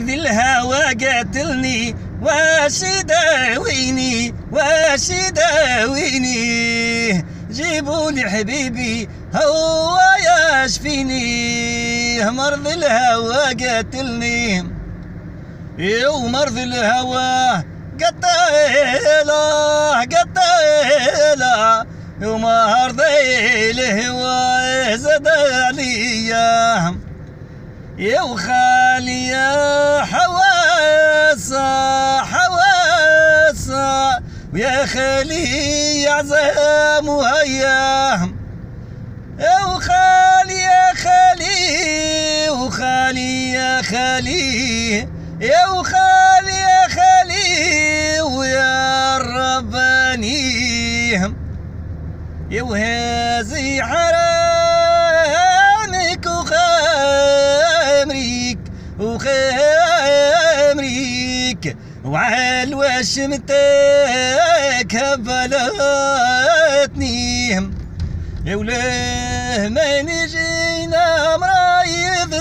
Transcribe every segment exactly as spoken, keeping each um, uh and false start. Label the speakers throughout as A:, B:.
A: مرضي الهوى قاتلني واش يداويني واش يداويني جيبولي حبيبي هو يشفيني مرضي الهوى قاتلني يو مرضي الهوى قتيله قتيله ومرضي الهوى زاد عليا يا وخاليا حواسة حواسة ويا خالي عزام وهيام يا وخالي يا خالي وخالي يا خالي يا وخالي يا خالي ويا الرباني يا وهازي حرامك وخامريك وخامريك وعال وشمتك هبلتني يا ولاه ما نجينا مرايض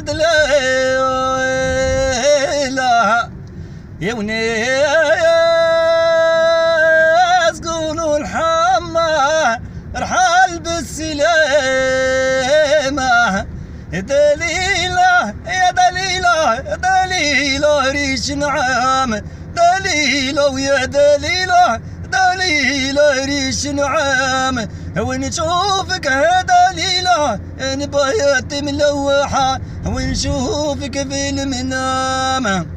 A: دليلة يا وناس قولوا الحمى رحال بالسلامة دليلة يا دليلة يا دليلة ريش نعام دليلة ويا دليلة دليلة ريش نعام وين نشوفك يا دليلة نبيات ملوحة وين نشوفك في المنام